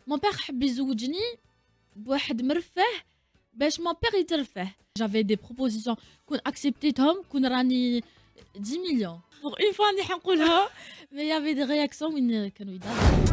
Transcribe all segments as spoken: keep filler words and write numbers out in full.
Mon père حب يزوجني بواحد مرفه باش mon père يترفه. J'avais des propositions كون acceptيتهم كون راني dix millions. Pour une fois راني حنقولها mais il y avait des réactions وين كانوا يضربوا.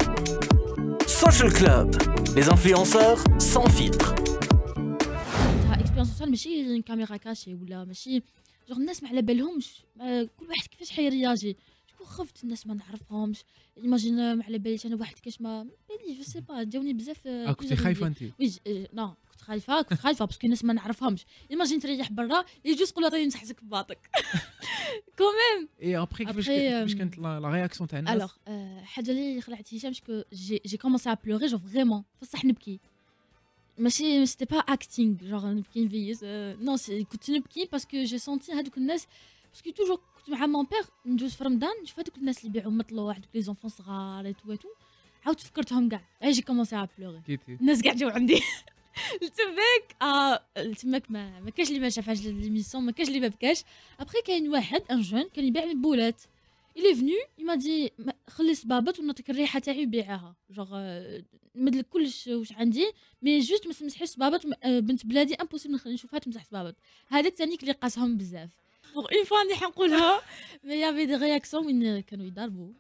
Social Club, les influenceurs sans filtre. اكسبيريونس سوسيال ماشي كاميرا كاشي ولا ماشي جوغ الناس ما على بالهمش كل واحد كيفاش حيرياجي. شكون خفت الناس ما نعرفهمش ايماجين ما على باليش انا واحد كاش ما بالي جو سي با جاوني بزاف. اه كنتي خايفه انت؟ وي نو كنت خايفه كنت خايفه باسكو الناس ما نعرفهمش ايماجين تريح برا يجي يقول راني نسحسك في باطك كوميم. اي ابخي كيفاش كيفاش كانت لا رياكسيون تاع الناس؟ الوغ حاجه اللي خلعت هشام شكو جي جي كومونسي ا بلوري جو فريمون بصح نبكي ماشي سيتي با اكتينغ جوغ نبكي نفيز نو كنت نبكي باسكو جي سونتي هادوك الناس باسكو توجور كنت مع مون بيغ ندوز في رمضان نشوف هادوك الناس اللي يبيعوا مطلوع هادوك لي زونفون صغار اي تو تو عاود فكرتهم كاع اي جي كومونسي ا بلوري الناس كاع جاو عندي تماك اه تماك ما ما كاش اللي ما شافهاش ليميسيون ما كاش اللي ما بكاش. ابخي كاين واحد ان جون كان يبيع البولات il est venu il m'a dit خلي صبابط ونعطيك الريحه تاعي وبيعها جوغ نمدلك كلش واش عندي مي جوست ما تمسحيش صبابط بنت بلادي امبوسيبل نشوفها تمسح صبابط. هذاك ثانيك اللي قاسهم بزاف بوغ اون فوا راني حنقولها مي يافي دي رياكسيون وين كانوا يضربوا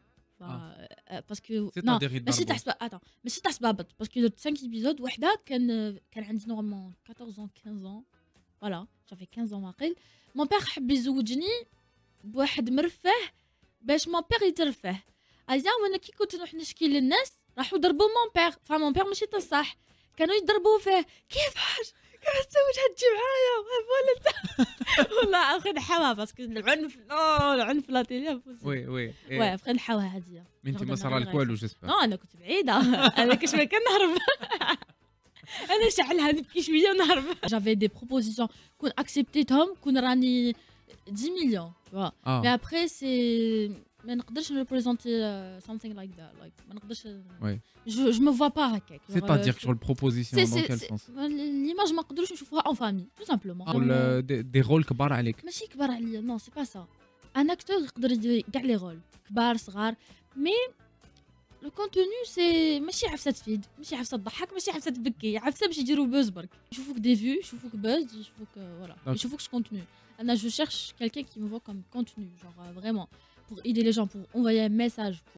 باسكو نو ماشي تاع صبابط اتون ماشي تاع صبابط باسكو درت خمسة ايبيزود وحده كان كان عندي نورمالمون quatorze ans quinze ans فوالا جافي quinze ans واقيل. مون بيغ حب يزوجني بواحد مرفه باش مون بيغ يترفه. ايا وانا كي كنت نروح نشكي للناس راحوا ضربوا مون بيغ فمون بيغ ماشي تصح كانوا يضربوا فيه كيفاش كيفاش تزوج هتجي معايا فوالا والله اخي نحاوها باسكو العنف نو العنف لا تيلي وي وي وي ابخي نحاوها هاديه. انت ما صرا لك والو جيسبر؟ نو انا كنت بعيده انا كاش ما كنهرب انا شعلها نبكي شويه ونهرب. جافي دي بروبوزيسيون كون اكسبتيتهم كون راني dix millions tu vois ah. mais après c'est ما نقدرش نريبريزونتي something like that like ما نقدرش oui. je je me vois pas هكاك c'est-à-dire sur le proposition dans quel sens l'image ما نقدروش نشوفوها en famille tout simplement ولا دي رول كبار عليك ماشي كبار عليا نو سي با سا ان اكتور يقدر يدير كاع لي رول كبار صغار مي لو كونتوني سي ماشي عفسه تفيد ماشي عفسه تضحك ماشي عفسه تبكي عفسه باش يديروا بوز برك يشوفوك دي فيو يشوفوك بوز يشوفوك فوالا يشوفوكش كونتوني. انا je cherche quelqu'un qui me voit comme contenu genre euh, vraiment pour aider les gens pour envoyer un message